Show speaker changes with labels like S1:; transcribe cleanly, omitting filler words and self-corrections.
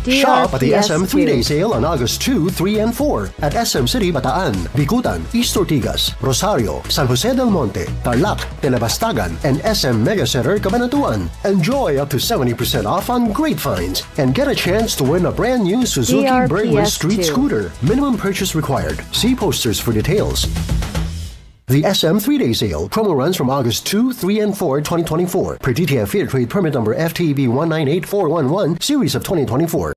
S1: Shop at the
S2: DRPS
S1: SM 3-day sale on August 2, 3, and 4 at SM City, Bataan, Bicutan, East Ortigas, Rosario, San Jose del Monte, Tarlac, Telebastagan, and SM Mega Center, Cabanatuan. Enjoy up to 70% off on great finds and get a chance to win a brand new Suzuki
S2: DRPS
S1: Bergman Street
S2: 2.
S1: Scooter. Minimum purchase required. See posters for details. The SM 3-day sale promo runs from August 2, 3, and 4, 2024 per DTF Fair Trade Permit number FTB 198411 series of 2024.